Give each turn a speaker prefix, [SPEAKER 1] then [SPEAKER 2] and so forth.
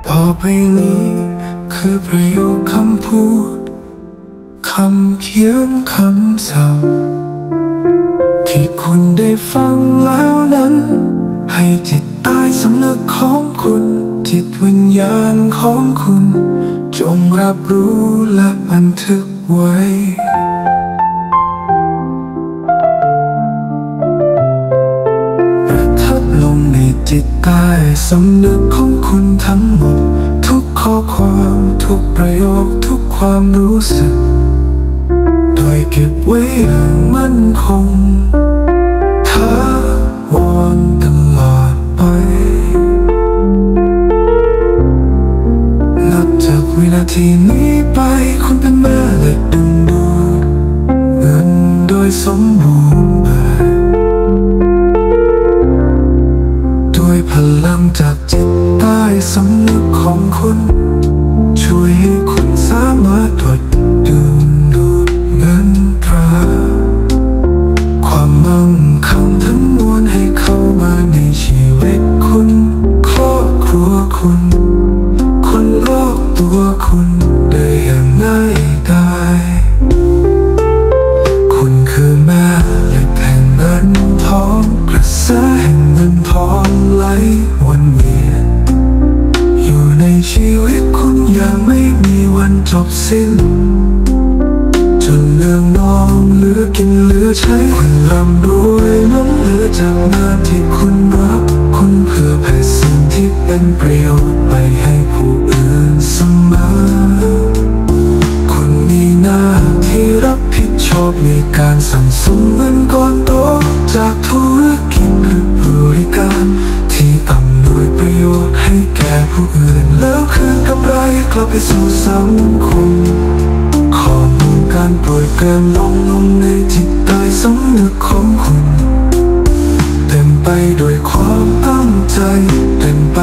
[SPEAKER 1] ต่อไปนี้คือประโยคคำพูดคำเขียนคำสั่งที่คุณได้ฟังแล้วนั้นให้จิตใต้สำนึกของคุณจิตวิญญาณของคุณจงรับรู้และบันทึกไว้ประทับลงในจิตใต้สำนึกของคุณทั้งหมดทุกข้อความทุกประโยคทุกความรู้สึกโดยเก็บไว้อย่างมั่นคงถาวรตลอดไปนับจากวินาทีนี้ไปคุณเป็นแม่และดึงดูดเงินโดยสมบูรณ์แบบด้วยพลังจากจิตใต้สำนึกของคุณช่วยให้คุณสามารถดึงดูดเงินตราความมั่งคั่งทั้งมวลให้เข้ามาในชีวิตคุณครอบครัวคุณคนรอบตัวคุณได้อย่างง่ายดายคุณคือแม่เหล็กแห่งเงินทองกระแสแห่งเงินทองไหลวนเวียนอยู่ในชีวิตคุณอย่างไม่มีวันจบสิ้นจนเรื่องนองเหลือกินเหลือใช้คุณร่ำรวยน้ำเหลือจากงานที่คุณรักคุณเพื่อแผ่สิ่งที่เป็นประโยชน์ไปให้ผู้อื่นเสมอคุณมีหน้าที่รับผิดชอบในการสั่งสมเงินก้อนโตจากธุรกิจหรือบริการที่อำนวยประโยชน์ให้แก่ผู้อื่นแล้วคืนกำไรกลับไปสู่สังคมข้อมูลการโปรยเกินลงในจิตใต้สำนึกของคุณเต็มไปด้วยความตั้งใจเต็มไป